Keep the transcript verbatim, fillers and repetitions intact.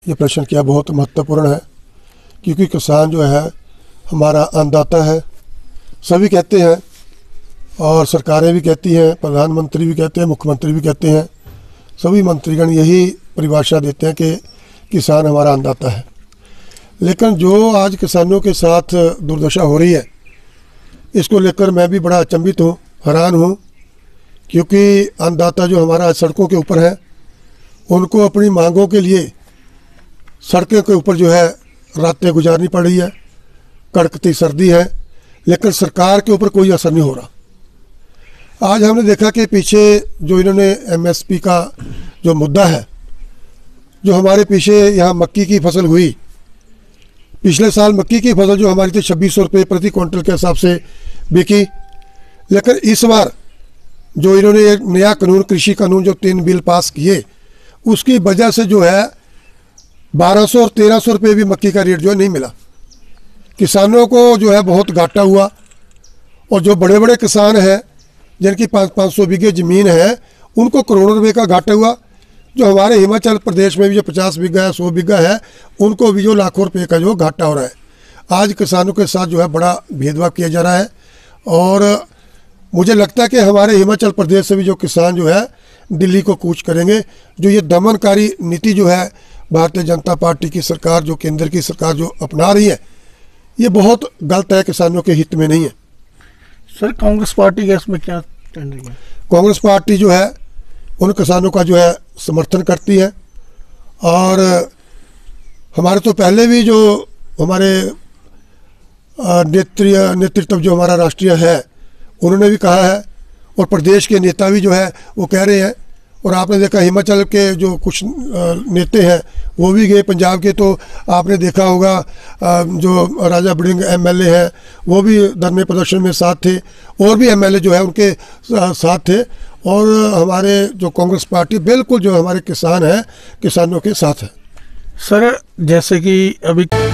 ये प्रश्न किया बहुत महत्वपूर्ण है, क्योंकि किसान जो है हमारा अन्नदाता है। सभी कहते हैं और सरकारें भी कहती हैं, प्रधानमंत्री भी कहते हैं, मुख्यमंत्री भी कहते हैं, सभी मंत्रीगण यही परिभाषा देते हैं कि किसान हमारा अन्नदाता है। लेकिन जो आज किसानों के साथ दुर्दशा हो रही है, इसको लेकर मैं भी बड़ा अचंभित हूँ, हैरान हूँ, क्योंकि अन्नदाता जो हमारा सड़कों के ऊपर है, उनको अपनी मांगों के लिए सड़कों के ऊपर जो है रातें गुजारनी पड़ रही है, कड़कती सर्दी है, लेकिन सरकार के ऊपर कोई असर नहीं हो रहा। आज हमने देखा कि पीछे जो इन्होंने एमएसपी का जो मुद्दा है, जो हमारे पीछे यहाँ मक्की की फसल हुई, पिछले साल मक्की की फसल जो हमारी थी छब्बीस सौ रुपये प्रति क्विंटल के हिसाब से बिकी, लेकिन इस बार जो इन्होंने एक नया कानून, कृषि कानून, जो तीन बिल पास किए, उसकी वजह से जो है बारह सौ और तेरह सौ रुपये भी मक्की का रेट जो है नहीं मिला। किसानों को जो है बहुत घाटा हुआ, और जो बड़े बड़े किसान हैं जिनकी पाँच पाँच सौ बीघे ज़मीन है, उनको करोड़ों रुपए का घाटा हुआ। जो हमारे हिमाचल प्रदेश में भी जो पचास बीघा है, सौ बीघा है, उनको भी जो लाखों रुपए का जो घाटा हो रहा है। आज किसानों के साथ जो है बड़ा भेदभाव किया जा रहा है, और मुझे लगता है कि हमारे हिमाचल प्रदेश से भी जो किसान जो है दिल्ली को कूच करेंगे। जो ये दमनकारी नीति जो है भारतीय जनता पार्टी की सरकार, जो केंद्र की सरकार जो अपना रही है, ये बहुत गलत है, किसानों के हित में नहीं है। सर, कांग्रेस पार्टी का इसमें क्या स्टैंड है? कांग्रेस पार्टी जो है उन किसानों का जो है समर्थन करती है, और हमारे तो पहले भी जो हमारे नेतृत्व नेतृत्व जो हमारा राष्ट्रीय है, उन्होंने भी कहा है, और प्रदेश के नेता भी जो है वो कह रहे हैं। और आपने देखा हिमाचल के जो कुछ नेता हैं वो भी गए, पंजाब के तो आपने देखा होगा जो राजा बड़िंग एमएलए हैं वो भी धरने प्रदर्शन में साथ थे, और भी एमएलए जो है उनके साथ थे। और हमारे जो कांग्रेस पार्टी बिल्कुल जो हमारे किसान हैं, किसानों के साथ है। सर, जैसे कि अभी